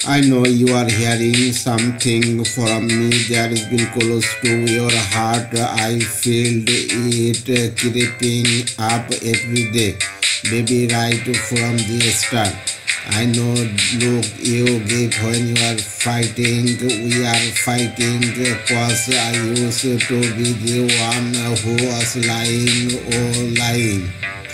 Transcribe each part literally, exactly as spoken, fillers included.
I know you are hearing something from me that has been close to your heart. I feel it creeping up every day, baby, right from the start. I know, look, you give when you are fighting, we are fighting, cause I used to be the one who was lying or lying.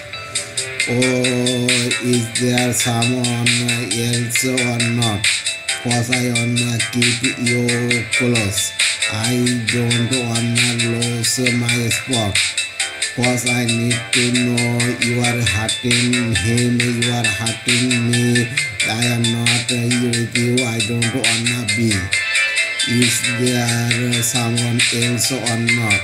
Or is there someone else or not? Cause I wanna keep you close. I don't wanna lose my spot. Cause I need to know you are hurting him, you are hurting me. I am not with you, I don't wanna be. Is there someone else or not?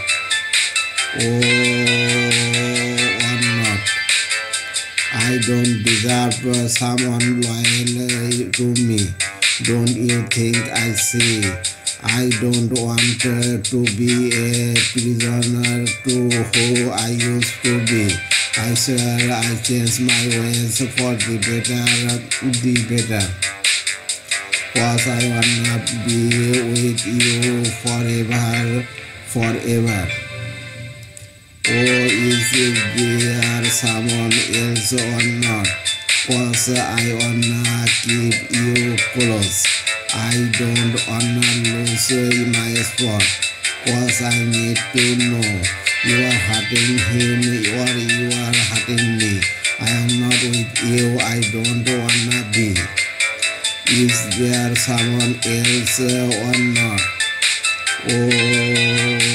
Oh, or not? I don't deserve someone loyal to me. Don't you think I see? I don't want uh, to be a prisoner to who I used to be. I swear I changed my ways for the better, the better. Cause I wanna be with you forever, forever. Or is there someone else or not? Cause I wanna keep you close. I don't wanna lose my spot. Cause I need to know you are hurting him or you are hurting me. I am not with you, I don't wanna be. Is there someone else or not? Oh.